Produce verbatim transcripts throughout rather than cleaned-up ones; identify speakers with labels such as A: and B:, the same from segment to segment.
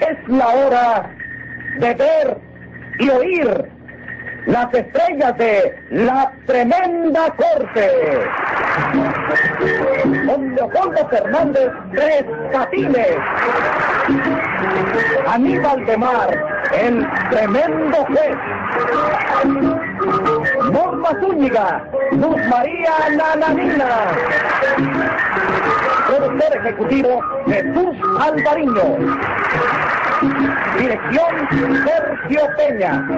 A: es la hora de ver y oír las estrellas de La Tremenda Corte. Con Leopoldo Fernández Tres Catines, Aníbal de Mar, el tremendo juez, Norma Zúñiga, Luz María Nananina, productor ejecutivo Jesús Alvariño, dirección Sergio Peña.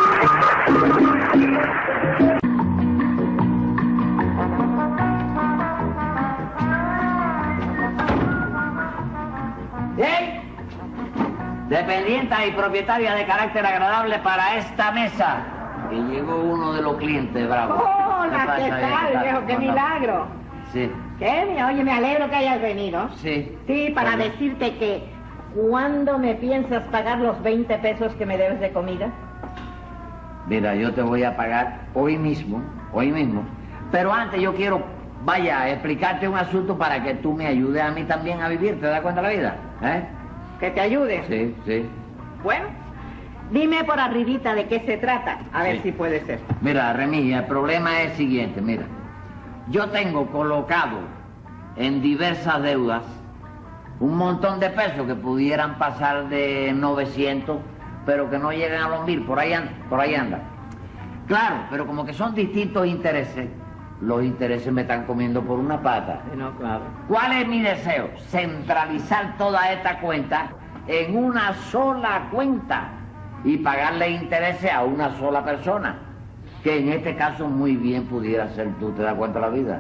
B: Bien, dependienta y propietaria de carácter agradable para esta mesa. Y llegó uno de los clientes, bravo.
C: Hola, ¿qué, ¿Qué tal, viejo? ¡Qué milagro!
B: Sí.
C: ¿Qué? Oye, me alegro que hayas venido.
B: Sí.
C: Sí, para Hola. decirte que... ¿Cuándo me piensas pagar los veinte pesos que me debes de comida?
B: Mira, yo te voy a pagar hoy mismo, hoy mismo. Pero antes yo quiero, vaya, explicarte un asunto para que tú me ayudes a mí también a vivir. ¿Te das cuenta de la vida? ¿Eh?
C: ¿Que te ayude?
B: Sí, sí.
C: Bueno, dime por arribita de qué se trata, a ver sí. si puede ser.
B: Mira, Remi, el problema es el siguiente, mira. Yo tengo colocado en diversas deudas un montón de pesos que pudieran pasar de novecientos, pero que no lleguen a los mil, por ahí anda, por ahí anda. Claro, pero como que son distintos intereses, los intereses me están comiendo por una pata.
C: No, claro.
B: ¿Cuál es mi deseo? Centralizar toda esta cuenta en una sola cuenta y pagarle intereses a una sola persona, que en este caso muy bien pudiera ser tú, ¿te das cuenta de la vida?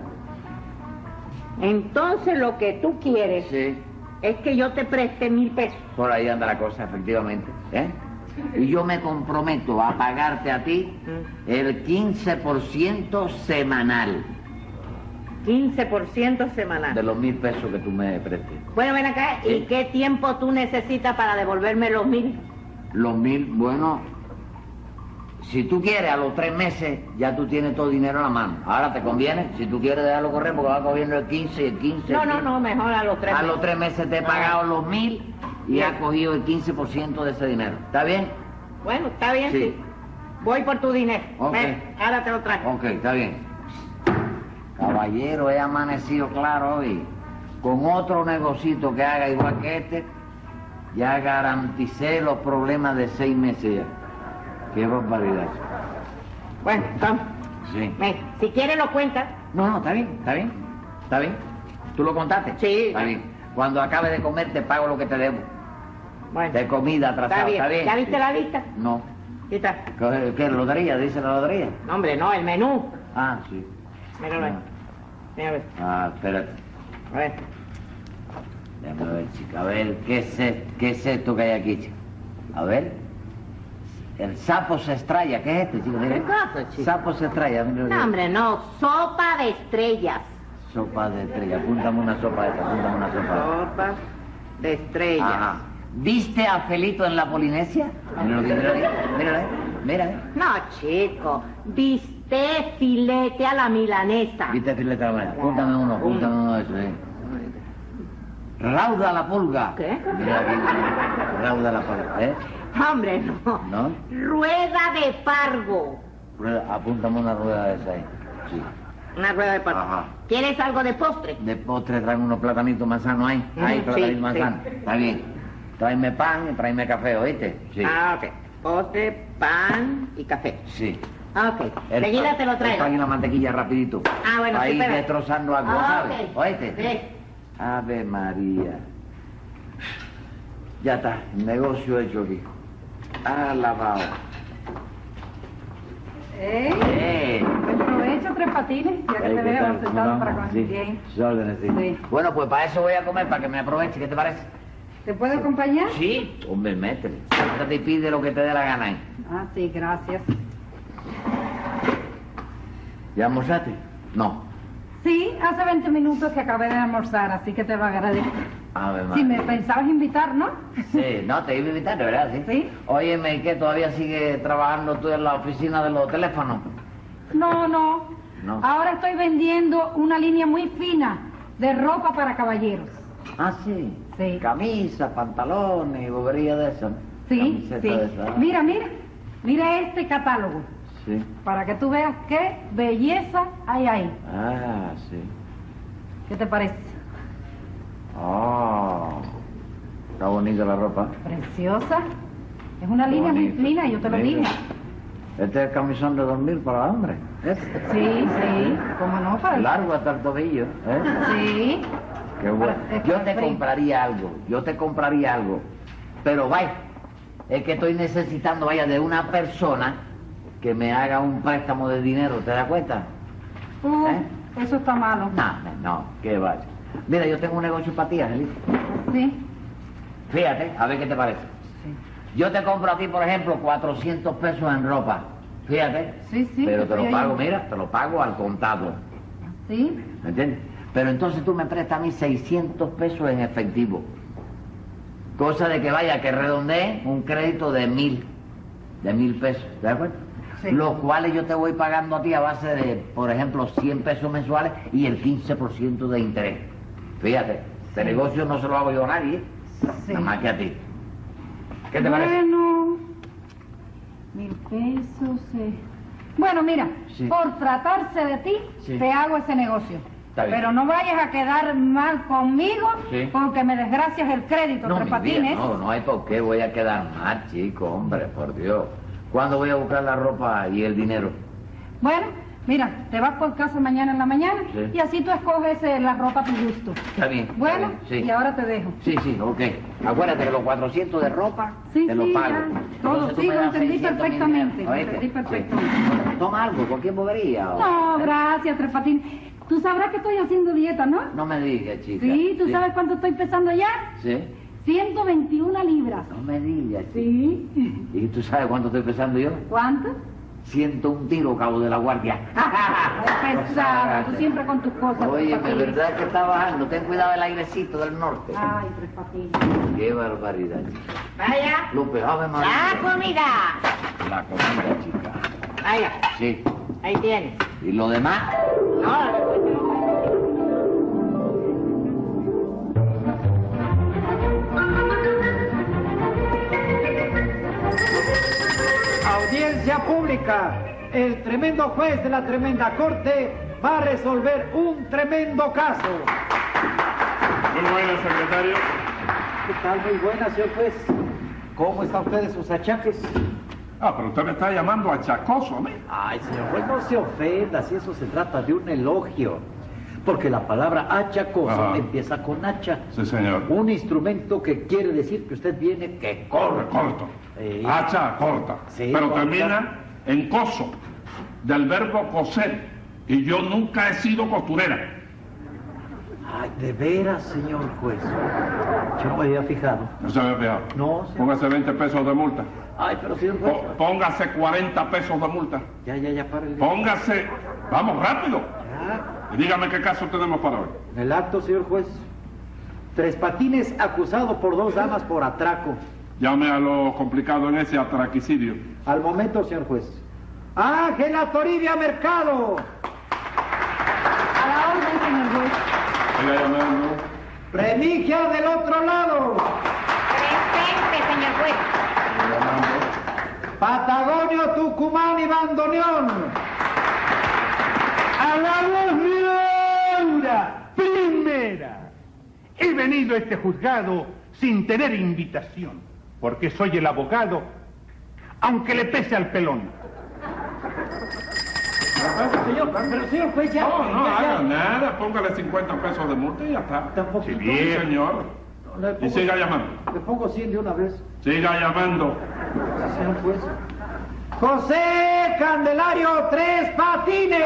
C: Entonces lo que tú quieres...
B: Sí.
C: Es que yo te preste mil pesos.
B: Por ahí anda la cosa, efectivamente. ¿Eh? Y yo me comprometo a pagarte a ti el quince por ciento semanal.
C: quince por ciento semanal.
B: De los mil pesos que tú me prestes.
C: Bueno, ven acá. ¿Sí? ¿Y qué tiempo tú necesitas para devolverme los mil?
B: Los mil, bueno... Si tú quieres, a los tres meses ya tú tienes todo el dinero en la mano. Ahora te conviene, si tú quieres dejarlo correr, porque va cogiendo el quince y el quince.
C: No,
B: el quince.
C: no, no, mejor a los tres meses.
B: A los tres meses te he pagado los mil y
C: bien.
B: Has cogido el quince por ciento de ese dinero. ¿Está bien?
C: Bueno, está bien,
B: sí.
C: sí. Voy por tu dinero.
B: Ok.
C: Ven, ahora te lo traigo.
B: Ok, está bien. Caballero, he amanecido claro hoy. Con otro negocito que haga igual que este, ya garanticé los problemas de seis meses ya. Qué barbaridad.
C: Bueno, Tom.
B: Sí.
C: Ven, si quieres lo cuentas.
B: No, no, está bien, está bien. ¿Está bien? ¿Tú lo contaste?
C: Sí.
B: Está bien. Cuando acabe de comer te pago lo que te debo.
C: Bueno.
B: De comida atrasada,
C: Está bien.
B: ¿está bien?
C: ¿Ya viste
B: sí.
C: la lista?
B: No.
C: ¿Qué está?
B: ¿Qué, qué lotería? ¿Dice la lotería?
C: No, hombre, no, el menú.
B: Ah, sí.
C: Míralo ahí. Mira, ver.
B: Ah, espérate.
C: A ver.
B: Déjame ver, chica. A ver, ¿qué es, qué es esto que hay aquí, chica? A ver. El sapo se estrella. ¿Qué es este, chico?
C: ¿Qué cosa, chico?
B: Sapo se estrella.
C: No, hombre, no. Sopa de estrellas.
B: Sopa de estrella. Apúntame una sopa de esta. Apúntame una sopa.
C: Sopa de estrellas.
B: Ajá. ¿Viste a Felito en la Polinesia? Mira, mira, mira, mira, mira.
C: No, chico. Viste filete a la milanesa.
B: ¿Viste filete a la milanesa? Apúntame uno, apúntame uno de esos, eh. Rauda la pulga.
C: ¿Qué?
B: Mira aquí. Rauda la pulga, ¿eh?
C: Hombre, no.
B: ¿No?
C: Rueda de pargo.
B: Rueda, apúntame una rueda de esa ahí. Sí.
C: Una rueda de pargo.
B: Ajá.
C: ¿Quieres algo de postre?
B: De postre traen unos platanitos manzanos ahí. Ahí,
C: Sí,
B: platanitos
C: sí.
B: manzanos. Está bien. Tráeme pan y tráeme café, ¿oíste? Sí.
C: Ah, ok. Postre, pan y café.
B: Sí.
C: Ah, ok.
B: El
C: Seguida
B: pan-
C: te lo traigo.
B: El pan y la mantequilla rapidito.
C: Ah, bueno,
B: ahí
C: sí, pero...
B: destrozando algo,
C: Ah,
B: ¿sabes?
C: ok.
B: ¿Oíste?
C: Sí.
B: Ave María. Ya está, negocio hecho aquí. Alabado.
D: ¿Eh?
B: Eh.
D: Buen provecho, Tres Patines, ya que
B: Ey,
D: te
B: ¿qué
D: veo
B: tal?
D: sentado
B: ¿Cómo
D: para
B: vamos?
D: comer
B: Sí,
D: bien.
B: sus órdenes, sí.
D: Sí.
B: Bueno, pues para eso voy a comer, para que me aproveche, ¿qué te parece?
D: ¿Te puedo acompañar?
B: Sí, hombre, métele. Siéntate y pide lo que te dé la gana ahí.
D: Ah, sí, gracias.
B: ¿Ya almorzaste? No.
D: Sí, hace veinte minutos que acabé de almorzar, así que te lo agradezco.
B: Ave María.
D: Si me pensabas invitar, ¿no?
B: Sí, no, te iba a invitar, de verdad, sí.
D: Sí.
B: Óyeme, ¿qué? ¿Todavía sigue trabajando tú en la oficina de los teléfonos?
D: No, no.
B: No.
D: Ahora estoy vendiendo una línea muy fina de ropa para caballeros.
B: Ah, sí.
D: Sí.
B: Camisa, pantalones y bobería de eso.
D: Sí,
B: Camiseta
D: sí.
B: de esa.
D: Mira, mira, mira este catálogo,
B: Sí.
D: para que tú veas qué belleza hay ahí.
B: Ah, sí.
D: ¿Qué te parece?
B: Oh, está bonita la ropa.
D: Preciosa. Es una
B: Qué
D: línea muy
B: bonito.
D: fina, yo te lo
B: Mira.
D: dije.
B: Este es el camisón de dormir para hombres. Este.
D: Sí, sí, cómo no, para el...
B: Largo hasta el tobillo. ¿Eh?
D: Sí.
B: Qué bueno.
D: Para- es
B: Yo
D: para
B: te
D: el frío.
B: compraría algo, yo te compraría algo. Pero vaya, es que estoy necesitando, vaya, de una persona que me haga un préstamo de dinero, ¿te das cuenta?
D: Uh,
B: ¿Eh?
D: Eso está malo.
B: No, no, no, que vaya. Mira, yo tengo un negocio para ti, Angelita.
D: Sí.
B: Fíjate, a ver qué te parece.
D: Sí.
B: Yo te compro a ti, por ejemplo, cuatrocientos pesos en ropa. Fíjate.
D: Sí, sí,
B: Pero te lo
D: estoy
B: pago,
D: oyendo.
B: mira, te lo pago al contado.
D: Sí.
B: ¿Me entiendes? Pero entonces tú me prestas a mí seiscientos pesos en efectivo. Cosa de que vaya, que redondee un crédito de mil. De mil pesos, ¿de acuerdo?
D: Sí.
B: Los cuales yo te voy pagando a ti a base de, por ejemplo, cien pesos mensuales y el quince por ciento de interés. Fíjate, este
D: Sí.
B: negocio no se lo hago yo a nadie,
D: Sí.
B: nada más que a ti. ¿Qué te parece?
D: Bueno, mil pesos. eh. Bueno, mira,
B: Sí.
D: por tratarse de ti,
B: Sí.
D: te hago ese negocio.
B: Está bien.
D: Pero no vayas a quedar mal conmigo
B: Sí.
D: porque me desgracias el crédito,
B: No,
D: Tres
B: mi
D: Patines.
B: vida, no, no hay por qué voy a quedar mal, chico, hombre, por Dios. ¿Cuándo voy a buscar la ropa y el dinero?
D: Bueno, mira, te vas por casa mañana en la mañana
B: Sí.
D: y así tú escoges eh, la ropa a tu gusto.
B: Está bien. está
D: Bueno,
B: bien, sí.
D: y ahora te dejo.
B: Sí, sí, ok. Acuérdate que los cuatrocientos de ropa
D: Sí,
B: te los
D: sí,
B: pago.
D: ya.
B: Entonces
D: Todo,
B: tú
D: sí,
B: me
D: lo
B: das
D: entendí
B: seiscientos mil
D: perfectamente,
B: dinero,
D: lo
B: ¿oíste?
D: entendí
B: Sí.
D: perfectamente.
B: Toma algo, cualquier bobería. o-
D: No,
B: ¿eh?
D: gracias, Tres Patines. Tú sabrás que estoy haciendo dieta, ¿no?
B: No me digas, chica.
D: Sí, ¿tú sabes cuánto estoy pesando ya?
B: Sí.
D: ciento veintiuna libras.
B: No me digas, chica.
D: Sí.
B: ¿Y tú sabes cuánto estoy pesando yo?
D: ¿Cuánto?
B: Ciento un tiro, cabo de la guardia.
D: Ay, pesado, tú siempre con tus cosas.
B: Oye,
D: Tres
B: de
D: Patines.
B: verdad que está bajando. Ten cuidado del airecito del norte.
D: Ay, Tres Patines.
B: Qué barbaridad, chica.
C: Vaya,
B: Lupe, ave María.
C: la comida.
B: La comida, chica.
C: Vaya,
B: Sí.
C: ahí tienes.
B: ¿Y lo demás?
C: No, después te lo
E: Audiencia pública. El tremendo juez de la tremenda corte va a resolver un tremendo caso.
F: Muy buenas, secretario.
E: ¿Qué tal? Muy buena, señor juez. ¿Cómo están ustedes sus achaques?
F: Ah, pero usted me está llamando achacoso a mí.
E: Ay, señor juez, no se ofenda, si eso se trata de un elogio. Porque la palabra achacoso
F: Ajá.
E: empieza con hacha.
F: Sí, señor.
E: Un instrumento que quiere decir que usted viene que corre.
F: Corto.
E: Sí.
F: Hacha corta.
E: Sí,
F: pero
E: corta.
F: termina en coso, del verbo coser. Y yo nunca he sido costurera.
E: Ay, de veras, señor juez. Yo no me había fijado.
F: No se me ha fijado.
E: No, señor.
F: Póngase veinte pesos de multa.
E: Ay, pero señor juez.
F: Po- Póngase cuarenta pesos de multa.
E: Ya, ya, ya, para el...
F: Póngase. Vamos, rápido.
E: Ya.
F: Y dígame qué caso tenemos para hoy.
E: En el acto, señor juez. Tres Patines acusado por dos damas por atraco.
F: Llame a lo complicado en ese atraquicidio.
E: Al momento, señor juez. Ángela Toribia Mercado.
D: A la orden, señor juez.
F: Siga llamando.
E: Remigia del otro lado.
C: Presente, señor juez.
F: Siga llamando.
E: Patagonio, Tucumán y Bandoneón.
G: A la voz de Laura, primera. He venido a este juzgado sin tener invitación, porque soy el abogado, aunque le pese al pelón.
E: Señor, pero señor juez, ya.
F: No, no
E: ya, ya.
F: haga nada. Póngale cincuenta pesos de multa y ya está.
E: Tampoco.
F: Sí, bien, señor.
E: Le
F: Y
E: pongo-
F: siga llamando.
E: Le pongo cien de una vez.
F: Siga llamando.
E: Sí, señor juez. José Candelario Tres Patines.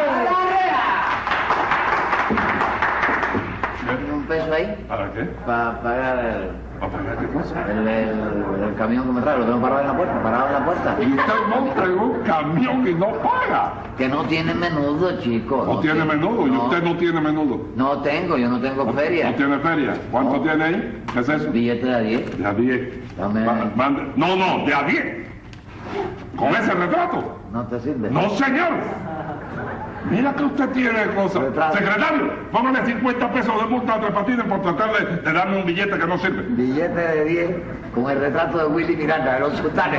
B: ¿Tiene un peso ahí?
F: ¿Para qué?
B: Para pagar el,
F: ¿Para pagar qué cosa?
B: el, el- el camión que me trae. Lo tengo parado en la puerta. Parado en la puerta.
F: Y usted monta en un camión y no paga.
B: Que no tiene menudo, chico.
F: No tiene menudo. Y
B: No.
F: usted no tiene menudo.
B: No tengo, yo no tengo feria.
F: No tiene feria. ¿Cuánto
B: No.
F: tiene ahí? ¿Qué es eso?
B: Billete de a diez.
F: De a diez.
B: Dame.
F: Ma- mande- No, no, de a diez. Con ese retrato.
B: No te sirve.
F: No, señor. Mira que usted tiene cosas.
B: Retrato.
F: Secretario, póngale cincuenta pesos de multa a Tres Patines por tratar de, de darme un billete que no sirve.
B: Billete de diez con el retrato de Willy Miranda, de los sultanes.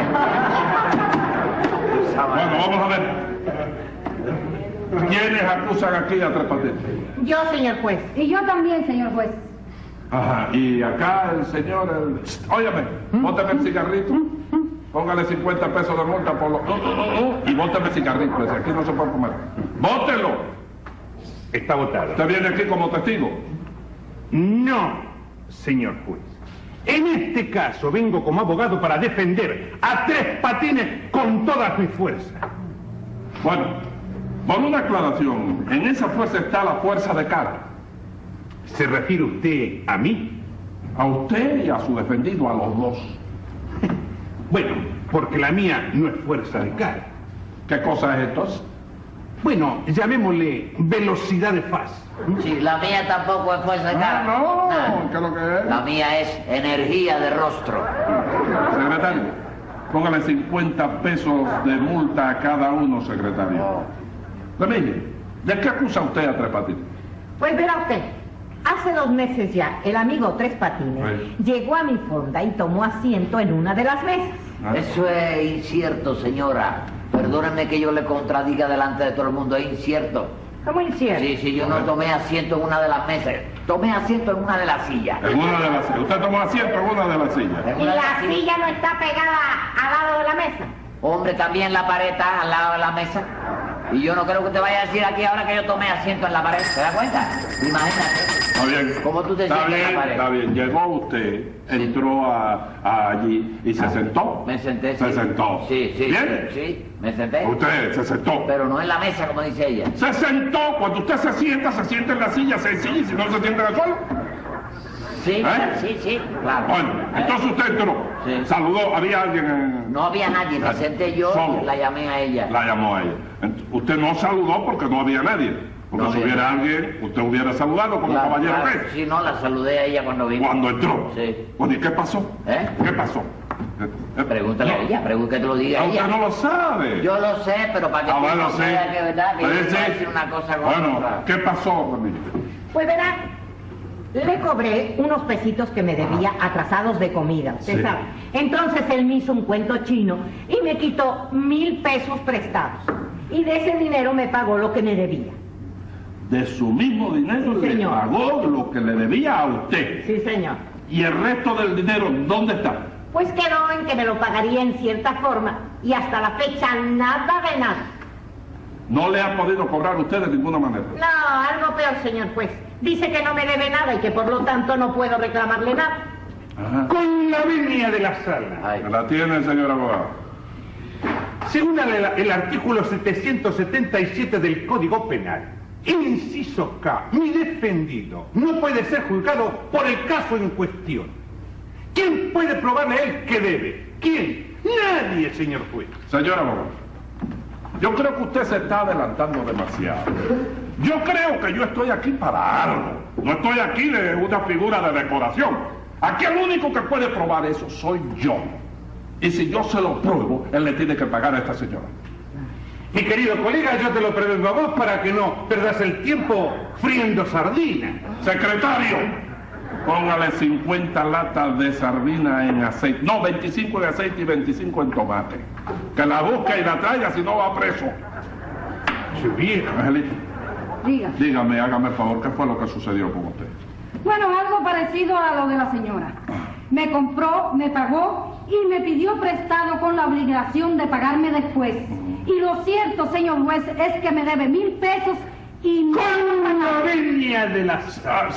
F: Bueno, vamos a ver. ¿Quiénes acusan aquí a Tres Patines?
C: Yo, señor juez.
D: Y yo también, señor juez.
F: Ajá, y acá el señor... El... Óyame, bóteme el cigarrito. Póngale cincuenta pesos de multa por lo... Uh, uh, uh, y bóteme el cigarrito, ese aquí no se puede comer. ¡Bótelo!
G: Está votado.
F: ¿Usted viene aquí como testigo?
G: No, señor juez. En este caso vengo como abogado para defender a Tres Patines con todas mis fuerzas.
F: Bueno, por una aclaración, en esa fuerza está la fuerza de cara.
G: ¿Se refiere usted a mí?
F: A usted y a su defendido, a los dos.
G: Bueno, porque la mía no es fuerza de cara.
F: ¿Qué cosa es esto?
G: Bueno, llamémosle velocidad de faz.
B: Sí, la mía tampoco es fuerza de cara.
F: Ah, no,
B: Nah.
F: ¿qué es lo que es?
B: La mía es energía de rostro.
F: Secretario, póngale cincuenta pesos de multa a cada uno, secretario. Remigio, ¿de qué acusa usted a Tres Patines?
C: Pues verá usted, hace dos meses ya, el amigo Tres Patines
F: Sí.
C: llegó a mi fonda y tomó asiento en una de las mesas.
F: ¿Ah?
B: Eso es incierto, señora. Perdóneme que yo le contradiga delante de todo el mundo, es incierto.
C: ¿Cómo incierto?
B: Sí, sí, yo no tomé asiento en una de las mesas. Tomé asiento en una de las sillas.
F: En una de las sillas. Usted tomó asiento en una de las sillas.
B: En
C: ¿Y
B: una de
C: la
B: las sillas.
C: silla no está pegada al lado de la mesa?
B: Hombre, también la pared está al lado de la mesa. Y yo no creo que te vaya a decir aquí ahora que yo tomé asiento en la pared. ¿Te das cuenta? Imagínate.
F: Está bien.
B: ¿Cómo tú te
F: Está
B: sientes en
F: bien,
B: la pared?
F: está bien. Llegó usted, entró a, a allí y se sentó.
B: Me senté,
F: Se
B: sí.
F: sentó.
B: Sí, sí.
F: ¿Bien?
B: Sí, me senté.
F: Usted se sentó.
B: Pero no en la mesa, como dice ella.
F: Se sentó. Cuando usted se sienta, se sienta en la silla sencilla y si no se sienta en el suelo.
B: Sí,
F: ¿Eh?
B: sí, sí, claro.
F: Bueno,
B: ¿Eh?
F: entonces usted entró.
B: Sí.
F: Saludó. Había alguien en...
B: No había nadie, me senté yo
F: Solo.
B: y la llamé a ella.
F: La llamó a ella. Ent- Usted no saludó porque no había nadie. Porque
B: No
F: si
B: había
F: hubiera alguien, usted hubiera saludado como
B: Claro,
F: caballero
B: claro.
F: que es.
B: Sí, no, la saludé a ella cuando vino.
F: Cuando entró.
B: Sí.
F: Bueno, ¿y qué pasó?
B: ¿Eh?
F: ¿Qué pasó? Eh,
B: Pregúntale
F: no.
B: a ella, pregúntale que te lo diga
F: Ah,
B: ella.
F: usted no lo sabe.
B: Yo lo sé, pero para que
F: Ah,
B: tú
F: bueno,
B: no
F: sí.
B: creas que es verdad, que yo
F: Sí,
B: te voy a
F: sí.
B: decir una cosa con
F: Bueno,
B: otra.
F: ¿qué pasó, Ramírez?
C: Pues verá, le cobré unos pesitos que me debía atrasados de comida, usted
F: Sí.
C: sabe. Entonces él me hizo un cuento chino y me quitó mil pesos prestados. Y de ese dinero me pagó lo que me debía.
F: De su mismo dinero
C: Sí,
F: le
C: señor.
F: pagó lo que le debía a usted.
C: Sí, señor.
F: ¿Y el resto del dinero dónde está?
C: Pues quedó en que me lo pagaría en cierta forma y hasta la fecha nada de nada.
F: No le ha podido cobrar usted de ninguna manera.
C: No, algo peor, señor juez. Dice que no me debe nada y que por lo tanto no puedo reclamarle nada.
F: Ajá.
G: Con la venia de la sala.
B: Ay,
F: Me la tiene, señor abogado.
G: Según el, el artículo setecientos setenta y siete del Código Penal, inciso K, mi defendido no puede ser juzgado por el caso en cuestión. ¿Quién puede probarle a él que debe? ¿Quién? Nadie, señor juez.
F: Señor abogado, yo creo que usted se está adelantando demasiado. Yo creo que yo estoy aquí para algo. No estoy aquí de una figura de decoración. Aquí el único que puede probar eso soy yo. Y si yo se lo pruebo, él le tiene que pagar a esta señora.
G: Mi querido colega, yo te lo prevengo a vos para que no perdas el tiempo friendo sardinas.
F: Secretario, póngale cincuenta latas de sardina en aceite. No, veinticinco en aceite y veinticinco en tomate. Que la busque y la traiga, si no va preso.
G: Su viejo.
F: Angelita,
D: Diga.
F: dígame, hágame el favor, ¿qué fue lo que sucedió con usted?
D: Bueno, algo parecido a lo de la señora. Me compró, me pagó y me pidió prestado con la obligación de pagarme después. Y lo cierto, señor juez, es que me debe mil pesos y no...
G: Con la venia de la sala.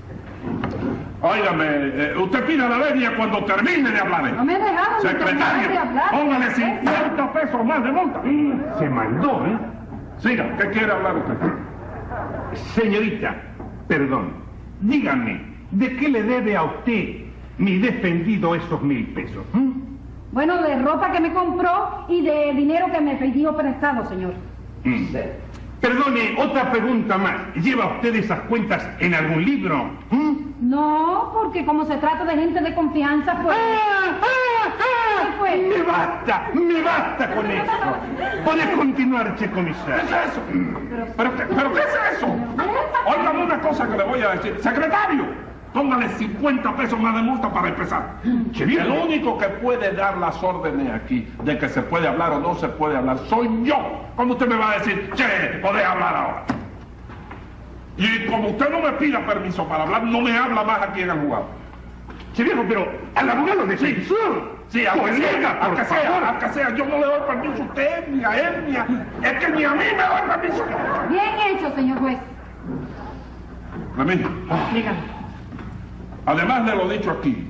F: Óigame, eh, usted pida la venia cuando termine de hablar.
D: No me dejaron de terminar de
F: Secretario,
D: hablar.
F: póngale cincuenta pesos más de multa.
G: Se mandó, ¿eh?
F: Siga, ¿qué quiere hablar usted?
G: Señorita, perdón, dígame, ¿de qué le debe a usted mi defendido esos mil pesos? ¿Mm?
D: Bueno, de ropa que me compró y de dinero que me pidió prestado, señor.
G: Mm. Perdone, otra pregunta más. ¿Lleva usted esas cuentas en algún libro? ¿Mm?
D: No, porque como se trata de gente de confianza, pues...
G: ¡Ah, ah, ah!
D: ¿Qué fue?
G: Me basta, me basta con eso. Podés continuar, che comisario.
F: ¿Qué es eso? ¿Pero qué, pero qué es eso? Óigame una cosa que le voy a decir. Secretario, póngale cincuenta pesos más de multa para empezar.
G: Che, bien.
F: El único que puede dar las órdenes aquí de que se puede hablar o no se puede hablar soy yo. ¿Cómo usted me va a decir, che, podés hablar ahora? Y como usted no me pida permiso para hablar, no me habla más aquí en el juzgado.
G: Che, viejo, pero al abogado de
F: Sí, sí, al que sea, al que sea, al que sea, yo no le doy permiso a usted, ni a él, ni a... Es que ni a mí me da permiso.
D: Bien hecho, señor juez.
F: Remigio,
C: Dígame.
F: además de lo dicho aquí,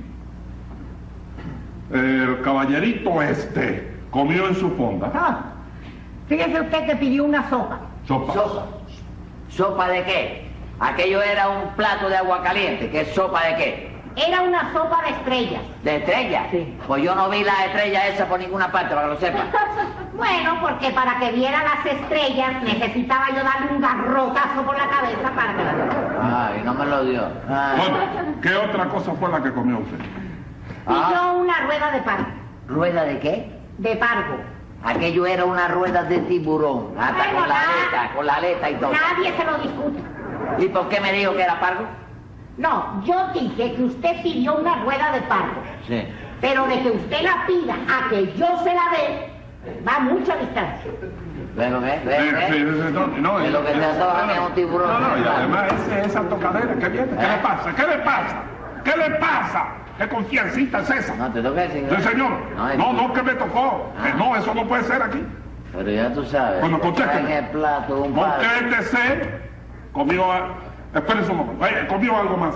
F: el caballerito este comió en su fonda.
C: Ah, fíjese usted que pidió una sopa.
F: Sopa.
B: ¿Sopa? ¿Sopa de qué? Aquello era un plato de agua caliente. ¿Qué sopa de qué?
C: Era una sopa de estrellas.
B: ¿De estrellas?
C: Sí.
B: Pues yo no vi las estrellas esas por ninguna parte, para que lo sepa.
C: Bueno, porque para que viera las estrellas necesitaba yo darle un garrotazo por la cabeza para que las...
B: Ay, no me lo dio. Ay.
F: Bueno, ¿qué otra cosa fue la que comió usted?
B: Ah.
C: Pidió una rueda de pargo.
B: ¿Rueda de qué?
C: De pargo.
B: Aquello era una rueda de tiburón, hasta
C: Bueno,
B: con la
C: nada.
B: aleta, con la aleta y todo.
C: Nadie se lo discute.
B: ¿Y por qué me dijo que era pargo?
C: No, yo dije que usted pidió una rueda de pargo.
B: Sí.
C: Pero de que usted la pida a que yo se la dé, va a mucha distancia.
B: ¿Pero qué? ¿Ves?
F: Sí,
B: ¿Ves?
F: sí, sí, no, no,
B: De lo que
F: eh,
B: te antoja a mí es un tiburón.
F: No, no, y
B: Claro.
F: además ese, esa tocadera que viene, ¿qué
B: ¿Eh?
F: le pasa? ¿Qué le pasa? ¿Qué le pasa? ¿Qué confiancita es esa?
B: No, te toca decir.
F: Sí, señor.
B: No,
F: No, no, que me tocó.
B: Ah.
F: Que no, eso no puede ser aquí.
B: Pero ya tú sabes.
F: Bueno,
B: te traen
F: contésteme.
B: el plato, un palo.
F: Contéstese. Comió... a- Espérese un momento. Eh, comió algo más.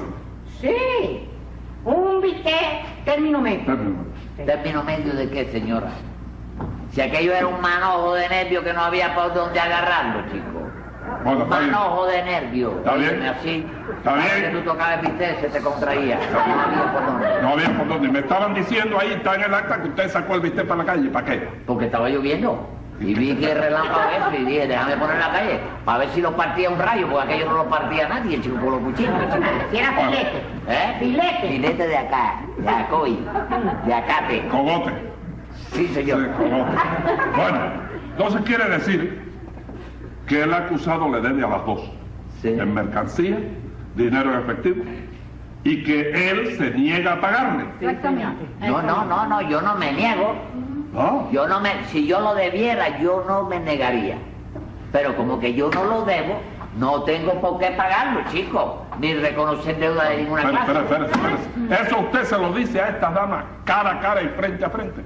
C: Sí, un bistec término medio.
F: Termino.
B: ¿Término medio de qué, señora? Si aquello era un manojo de nervio que no había por dónde agarrarlo, chico.
F: Bueno,
B: Un
F: está bien.
B: manojo de nervio.
F: Está bien.
B: Óyeme así.
F: Está
B: Cada
F: bien.
B: vez que tú tocabas el bistec se te contraía.
F: Está bien.
B: No había por dónde.
F: No había por dónde. Me estaban diciendo ahí, está en el acta, que usted sacó el bistec para la calle. ¿Para qué?
B: Porque estaba lloviendo. Y vi que relámpago eso y dije, déjame poner en la calle, para ver si lo partía un rayo, porque aquello no lo partía nadie, chico, con los cuchillos.
C: Si era filete.
B: ¿Eh?
C: Filete.
B: Filete de acá, de acoy, de acate.
F: Cogote.
B: Sí,
F: Sí,
B: señor.
F: cogote. Bueno, entonces quiere decir que el acusado le debe a las dos.
B: Sí.
F: En mercancía, dinero en efectivo, y que él se niega a pagarle.
D: Exactamente.
B: No, no, no, no, yo no me niego.
F: ¿No?
B: Yo no me, si yo lo debiera, yo no me negaría. Pero como que yo no lo debo, no tengo por qué pagarlo, chico, ni reconocer deuda de ninguna
F: Espera,
B: clase.
F: espera, espera, espera. Eso usted se lo dice a estas damas cara a cara y frente a frente.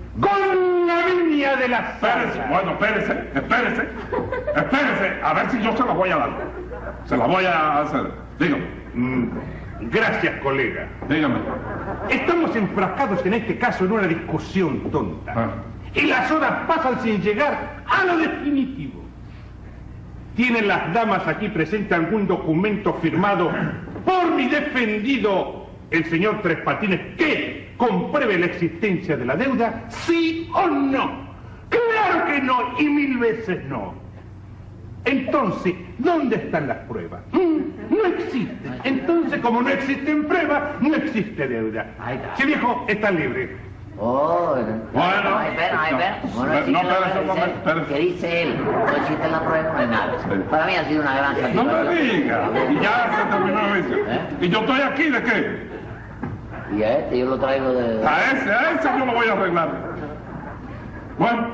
G: Con la venia de la
F: Espérese,
G: sala.
F: bueno, espérese, espérese, espérese, a ver si yo se la voy a dar. Se la voy a hacer. Dígame,
G: Mm, Gracias, colega.
F: dígame.
G: Estamos enfrascados en este caso en una discusión tonta.
F: Ah.
G: Y las horas pasan sin llegar a lo definitivo. ¿Tienen las damas aquí presente algún documento firmado por mi defendido, el señor Tres Patines, que compruebe la existencia de la deuda? ¿Sí o no? Claro que no, y mil veces no. Entonces, ¿dónde están las pruebas? Mm, No existen. Entonces, como no existen pruebas, no existe deuda.
B: Ahí está.
G: Sí, viejo, está libre.
B: Oh,
F: Bueno.
B: no, espera, no, espera.
F: No,
B: No existe
F: no,
B: la
F: espérese
B: prueba,
F: un momento,
B: dice-
F: espérese.
B: que dice él, no existe la prueba, no es nada.
F: Sí.
B: Para mí ha sido una gran
F: No
B: satisfacción.
F: me diga, y ya se terminó el juicio.
B: ¿Eh?
F: ¿Y yo estoy aquí de qué?
B: Y a este yo lo traigo de...
F: A ese, a ese yo lo voy a arreglar. Bueno,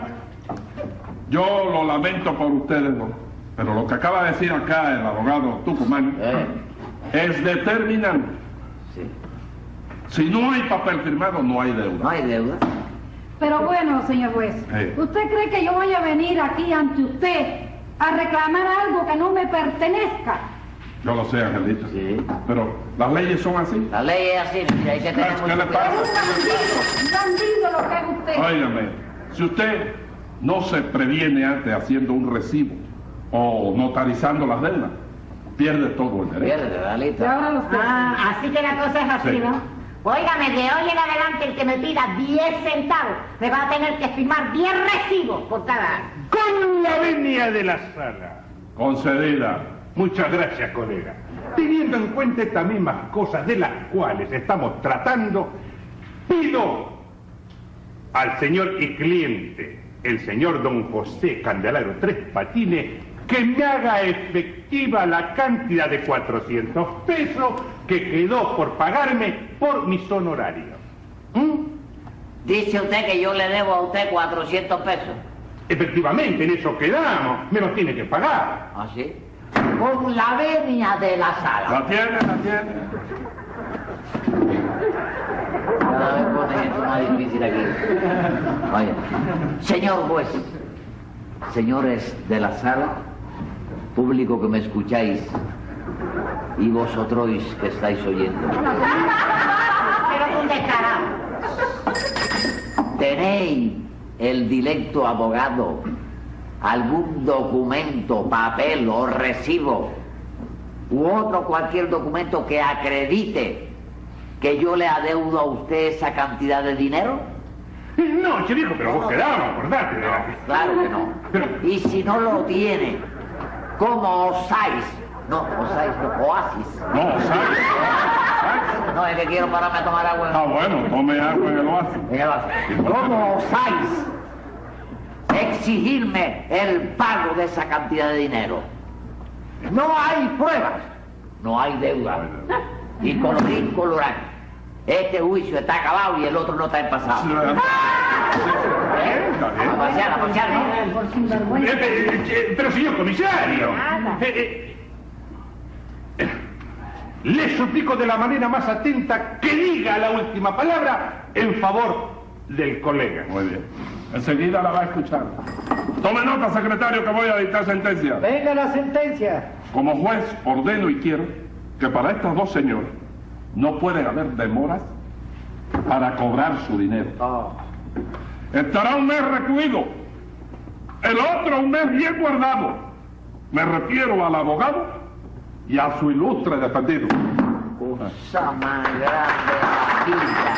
F: yo lo lamento por ustedes, ¿no? Pero lo que acaba de decir acá el abogado Tucumán
B: ¿Eh?
F: es determinante.
B: Sí.
F: Si no hay papel firmado, no hay
B: No
F: deuda.
B: hay deuda.
D: Pero bueno, señor juez,
F: Sí.
D: ¿usted cree que yo voy a venir aquí ante usted a reclamar algo que no me pertenezca?
F: Yo lo sé, Angelito.
B: Sí.
F: Pero las leyes son así.
B: La ley es así, y hay que tener
F: ¿Qué
B: mucho
F: le
D: Es
F: pasa?
B: cuidado.
D: un bandido, un bandido lo que es usted.
F: Óigame, si usted no se previene antes haciendo un recibo o notarizando las deudas, pierde todo el derecho.
B: Pierde, ¿verdad,
D: Y
B: Lita?
D: ahora los
C: Ah, así que la cosa es así,
F: Sí.
C: ¿no? Óigame, de hoy en adelante el que me pida diez centavos me va a tener que firmar diez recibos por cada año.
G: Con la venia de la sala.
F: Concedida.
G: Muchas gracias, colega. Teniendo en cuenta estas mismas cosas de las cuales estamos tratando, pido al señor y cliente, el señor don José Candelaro Tres Patines, que me haga efectiva la cantidad de cuatrocientos pesos que quedó por pagarme por mis honorarios. ¿Mm?
B: Dice usted que yo le debo a usted cuatrocientos pesos.
G: Efectivamente, en eso quedamos. Me los tiene que pagar.
B: ¿Ah, sí? Con la venia de la sala.
F: La tiene, la tiene.
B: Cada vez pone esto más difícil aquí. Oye, señor juez, señores de la sala, público que me escucháis y vosotros que estáis oyendo.
C: Pero un descarado.
B: ¿Tenéis el directo abogado algún documento, papel o recibo u otro cualquier documento que acredite que yo le adeudo a usted esa cantidad de dinero?
G: No, che viejo, pero vos quedamos, acordate.
B: Claro que no.
G: Pero-
B: Y si no lo tiene, ¿cómo osáis? No, osáis, no, oasis.
F: No, ¿sabes?
B: No, es que quiero pararme a tomar agua.
F: Ah, bueno, tome agua en el oasis.
B: En el oasis. ¿Cómo osáis exigirme el pago de esa cantidad de dinero? No hay pruebas, no hay deuda. Y colorín colorado, este juicio está acabado y el otro no está empezado. ¿Eh? A pasear, a pasear, ¿no?
D: Por sinvergüenza.
G: Eh, eh, eh, pero señor comisario,
C: Nada.
G: eh, eh, eh, le suplico de la manera más atenta que diga la última palabra en favor del colega.
F: Muy bien. Enseguida la va a escuchar. Tome nota, secretario, que voy a dictar sentencia.
E: Venga la sentencia.
F: Como juez, ordeno y quiero que para estas dos señoras no pueden haber demoras para cobrar su dinero.
E: Oh.
F: Estará un mes recluido, el otro un mes bien guardado. Me refiero al abogado y a su ilustre defendido.
B: Cosa más grande de la vida.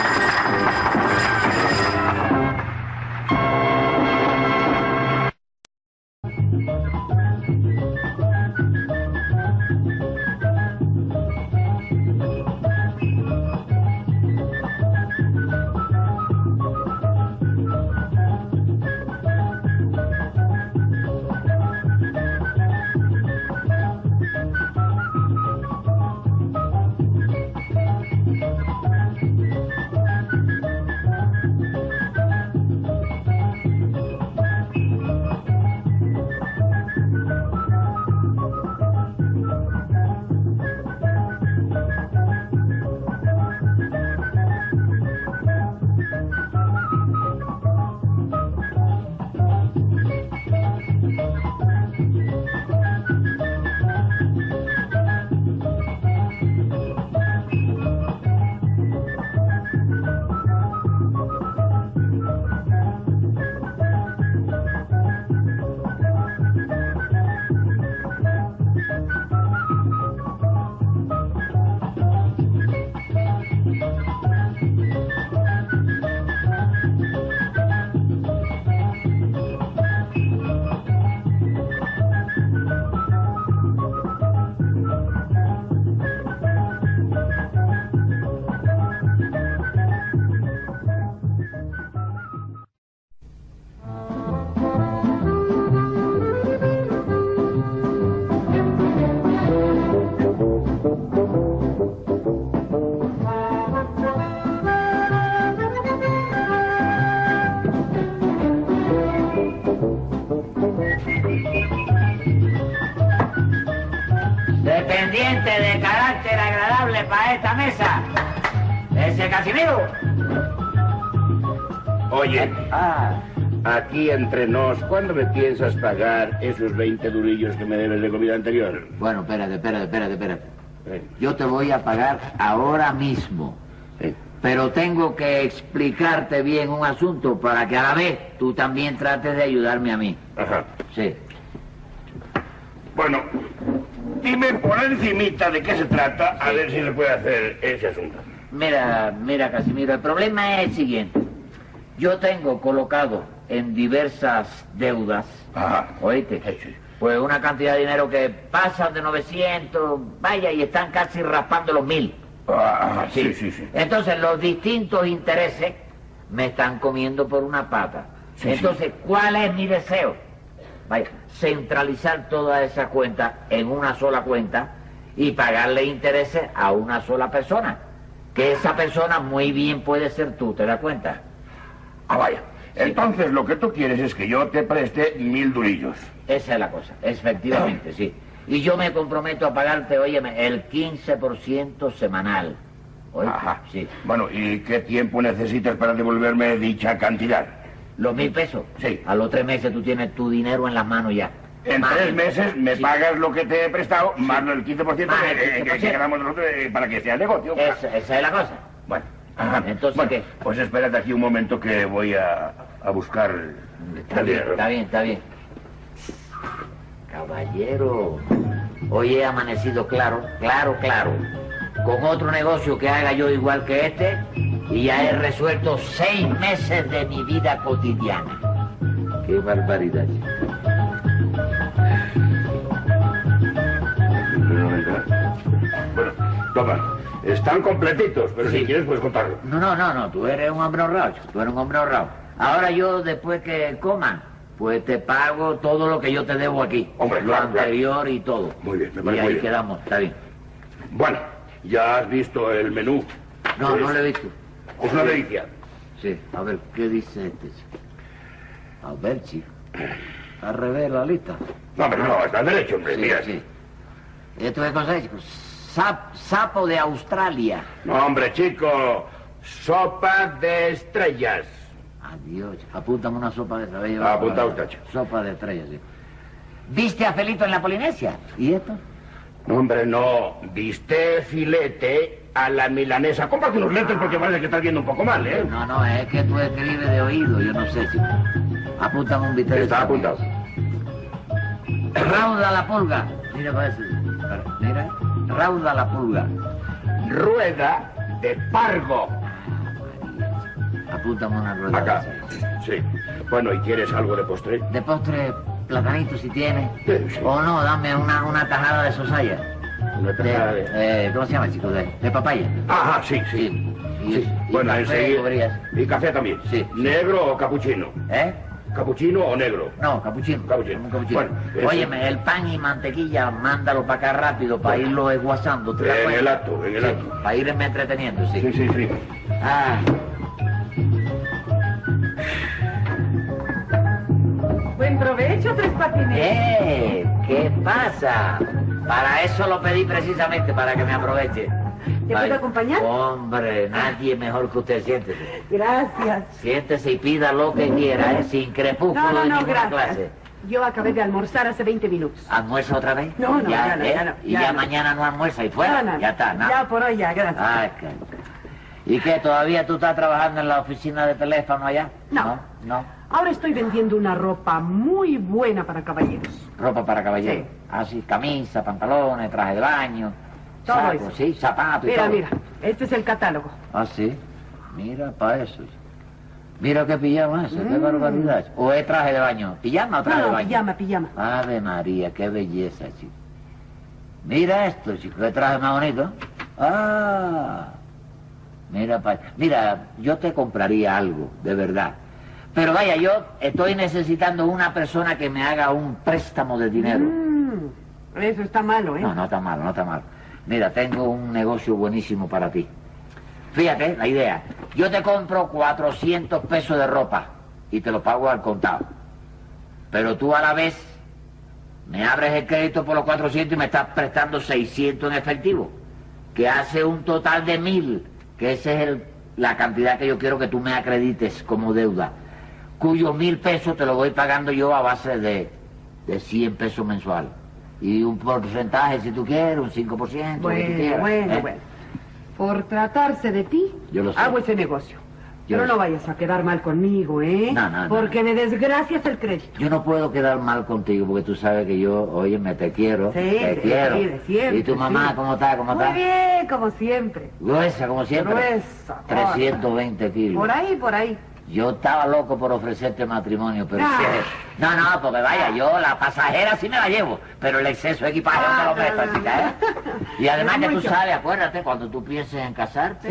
B: Dependiente de carácter agradable para esta mesa. Ese Casimiro.
H: Oye,
B: Ah,
H: aquí entre nos, ¿cuándo me piensas pagar esos veinte durillos que me debes de comida anterior?
B: bueno, espérate, espérate, espérate, espérate.
H: Eh,
B: Yo te voy a pagar ahora mismo.
H: eh.
B: Pero tengo que explicarte bien un asunto para que a la vez tú también trates de ayudarme a mí.
H: Ajá.
B: Sí.
H: Bueno, dime por encimita de qué se trata, a ver si se puede hacer ese asunto.
B: Mira, mira, Casimiro, el problema es el siguiente. Yo tengo colocado en diversas deudas,
H: Ajá.
B: ¿oíste?
H: Sí, sí.
B: Pues una cantidad de dinero que pasan de novecientos, vaya, y están casi raspando los mil.
H: Ah, sí, sí, sí.
B: Entonces, los distintos intereses me están comiendo por una pata.
H: Sí,
B: Entonces, ¿cuál es mi deseo? Vaya, centralizar toda esa cuenta en una sola cuenta y pagarle intereses a una sola persona. Que esa persona muy bien puede ser tú, ¿te das cuenta?
H: Ah, vaya. Entonces lo que tú quieres es que yo te preste mil durillos.
B: Esa es la cosa, efectivamente, sí. Y yo me comprometo a pagarte, óyeme, el quince por ciento semanal. ¿Oíste?
H: Ajá.
B: Sí.
H: Bueno, ¿y qué tiempo necesitas para devolverme dicha cantidad?
B: ¿Los mil pesos?
H: Sí.
B: A los tres meses tú tienes tu dinero en las manos ya.
H: En
B: Más-
H: tres meses me
B: sí.
H: pagas lo que te he prestado, más el quince por ciento
B: Más
H: que,
B: el quince por
H: que- que
B: ciento.
H: quedamos nosotros eh, para que sea el negocio.
B: Esa, esa es la cosa.
H: Bueno, ajá.
B: Entonces,
H: Bueno,
B: ¿qué?
H: pues espérate aquí un momento que voy a, a buscar
B: Está
H: el
B: bien,
H: dinero.
B: está bien, está bien. Caballero, hoy he amanecido claro, claro, claro, con otro negocio que haga yo igual que este, y ya he resuelto seis meses de mi vida cotidiana. Qué barbaridad.
H: Bueno, toma, están completitos, pero
B: Sí.
H: si quieres puedes contarlo.
B: No, no, no, no, tú eres un hombre honrado, chico, tú eres un hombre honrado. Ahora yo, después que coman, pues te pago todo lo que yo te debo aquí.
H: Hombre,
B: lo
H: claro, claro.
B: anterior y todo.
H: Muy bien, me
B: Y
H: parece
B: ahí
H: muy bien.
B: quedamos, está bien.
H: Bueno, ya has visto el menú.
B: No,
H: Es-
B: no lo he visto.
H: Es una delicia.
B: Sí, a ver, ¿qué dice este, chico? A ver, chico. Al revés la lista.
H: No, hombre, no, está derecho, hombre,
B: Sí,
H: mira.
B: sí. ¿Esto qué cosa es, chico? Sap- sapo de Australia.
H: No, hombre, chico, sopa de estrellas.
B: Adiós, chico. Apúntame una sopa de estrellas.
H: Ah, apunta usted, chico.
B: Sopa de estrellas, sí. ¿Viste a Felito en la Polinesia? ¿Y esto?
H: No, hombre, no, diste filete a la milanesa. Cómprate unos lentes porque parece que estás viendo un poco mal, ¿eh?
B: No, no, es que tú escribes de oído, yo no sé, chico. Apúntame un bistec. de
H: Está
B: sapo.
H: apuntado.
B: Rauda la pulga. Mira para eso. Mira, rauda la pulga.
H: Rueda de pargo.
B: Apúntame una rueda.
H: Acá.
B: de esa.
H: Sí. Bueno, ¿y quieres algo de postre?
B: De postre, platanito si tienes.
H: Sí, sí.
B: O no, dame una, una tajada de sosaya.
H: Una tajada de...
B: eh, ¿Cómo se llama, chico? De, de papaya.
H: Ajá, sí, sí.
B: Sí. Y,
H: Sí.
B: y
H: Bueno,
B: café
H: enseguida.
B: podrías.
H: Y café también.
B: Sí.
H: ¿Negro o capuchino?
B: ¿Eh?
H: ¿Capuchino o negro?
B: No, capuchino.
H: Capuchino.
B: Un capuchino.
H: Bueno, eso-
B: Óyeme, el pan y mantequilla, mándalo para acá rápido para irlo esguazando. ¿te das
H: En
B: cuenta?
H: el acto, en el
B: Sí,
H: acto.
B: para irme entreteniendo, sí.
H: Sí, sí, sí.
B: Ah,
I: Buen provecho, Tres Patines.
B: ¿qué? ¿Qué pasa? Para eso lo pedí precisamente, para que me aproveche.
I: ¿Te puedo acompañar?
B: Hombre, nadie mejor que usted. Siéntese.
I: Gracias.
B: Siéntese y pida lo que quiera, ¿eh? Sin crepúsculo
I: No, no,
B: de
I: no,
B: ninguna
I: gracias.
B: clase.
I: Yo acabé de almorzar hace veinte minutos.
B: ¿Almuerza otra vez?
I: No, no, ya no,
B: ¿eh?
I: ya no,
B: Y
I: ya
B: ya
I: no.
B: mañana no almuerza y fuera.
I: No, no,
B: Ya está, ¿no?
I: Ya por hoy ya, gracias.
B: Ay, qué... ¿Y qué? ¿Todavía tú estás trabajando en la oficina de teléfono allá?
I: No.
B: ¿No? ¿No?
I: Ahora estoy vendiendo una ropa muy buena para caballeros.
B: Ropa para caballeros.
I: Sí.
B: Ah, sí, camisa, pantalones, traje de baño.
I: Todo
B: saco,
I: eso.
B: Sí, zapatos y
I: Mira,
B: todo.
I: mira, este es el catálogo.
B: Ah, sí. Mira para eso. Mira qué pijama ese, qué
I: Mm.
B: barbaridad. ¿O es traje de baño? ¿Pijama o traje
I: No,
B: de
I: no,
B: baño?
I: pijama, pijama.
B: Ave María, qué belleza, chico. Mira esto, chico, qué traje más bonito. Ah, mira, pa... mira, yo te compraría algo, de verdad. Pero vaya, yo estoy necesitando una persona que me haga un préstamo de dinero.
I: Mm, eso está malo, ¿eh?
B: No, no está mal, no está mal. Mira, tengo un negocio buenísimo para ti. Fíjate, la idea. Yo te compro cuatrocientos pesos de ropa y te lo pago al contado. Pero tú a la vez me abres el crédito por los cuatrocientos y me estás prestando seiscientos en efectivo, que hace un total de mil, que esa es el, la cantidad que yo quiero que tú me acredites como deuda, cuyos mil pesos te lo voy pagando yo a base de, de cien pesos mensual. Y un porcentaje, si tú quieres, un cinco por ciento, lo que tú
I: Bueno,
B: quieras,
I: bueno,
B: ¿eh?
I: bueno. Por tratarse de ti,
B: Yo lo sé.
I: hago ese negocio.
B: Yo
I: Pero
B: lo
I: no
B: sé.
I: vayas a quedar mal conmigo, ¿eh?
B: No, no, no.
I: Porque me desgracias el crédito.
B: Yo no puedo quedar mal contigo porque tú sabes que yo, oye, me te quiero,
I: Sí,
B: te
I: sí,
B: quiero.
I: sí, de siempre,
B: ¿Y tu mamá
I: sí.
B: cómo está? ¿Cómo
I: Muy
B: está?
I: bien, como siempre.
B: Gruesa, como siempre.
I: Gruesa,
B: trescientos veinte kilos.
I: Por ahí, por ahí.
B: Yo estaba loco por ofrecerte matrimonio, pero...
I: Ah.
B: sí. No, no, porque vaya, yo la pasajera sí me la llevo, pero el exceso de equipaje no
I: Ah,
B: me lo
I: no,
B: presto,
I: no,
B: chica, ¿eh?
I: no.
B: Y además
I: Es
B: que tú
I: mucho.
B: sabes, acuérdate, cuando tú pienses en casarte,
I: Sí.